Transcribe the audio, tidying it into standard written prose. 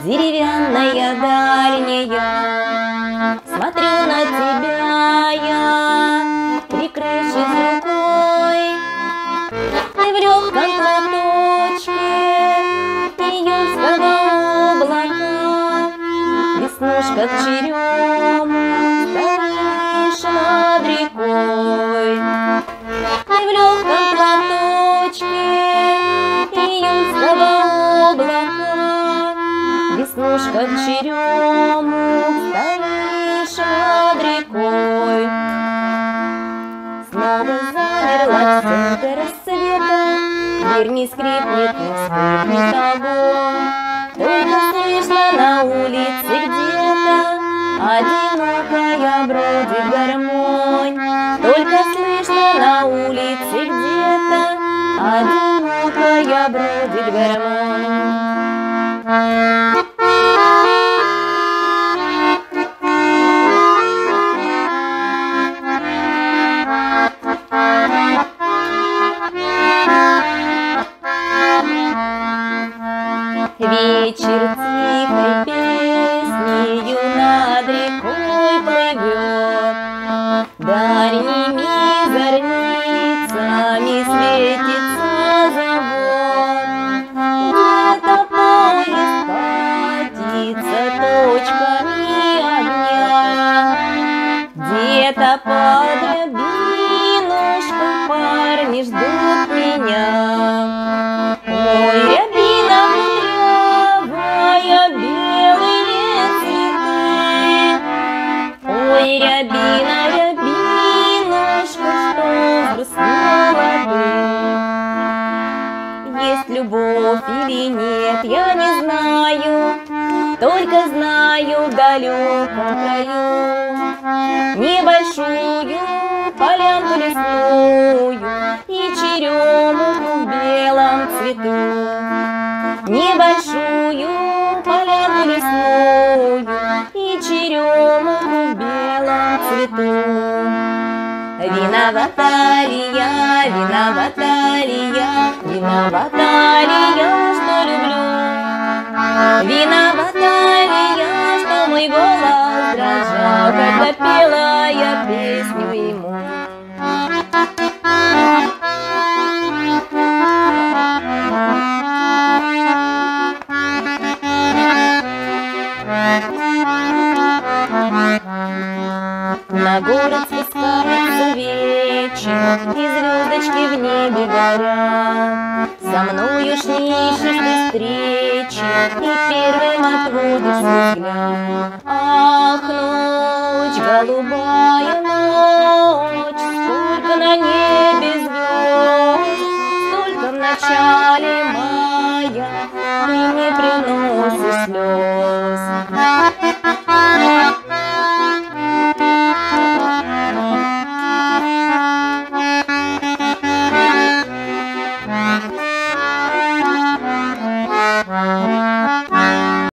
деревянная дальняя. Смотрю на тебя я, прикрывшись рукой. Ты в легком платочке июльского облака, веснушка к черем, стоишь над рекой. Ты в легком платочке июльского облака, веснушка к черему, стоишь над рекой. Снова замерла все до рассвета, дверь не скрипнет, не вспыхнет огонь. Только слышно на улице где-то одинокая бродит гармонь. Только слышно на улице где-то одинокая бродит гармонь. Вечер тихой песнею над рекой плывет, дальними зорницами светится завод. Где-то поезд катится точками огня, где-то под рябинушкой парни ждут меня. Ой, Рябина кудрявая, белые цветы. Ой, Рябина, Рябинушка, что взгрустнула ты? Есть любовь или нет, я не знаю, только знаю в далеком краю небольшую полянку лесную и черемуху в белом цвету. Небольшую полянку лесную и черемуху в белом цвету. Виновата ли я, виновата ли я, виновата ли я, что люблю? Виновата ли я, что мой голос дрожал, когда пела я песню ему? На город спускается вечер, и звездочки в небе горят. Со мною ж не ищешь ты встречи, и первым отводишь взгляд. Ах, ночь голубая,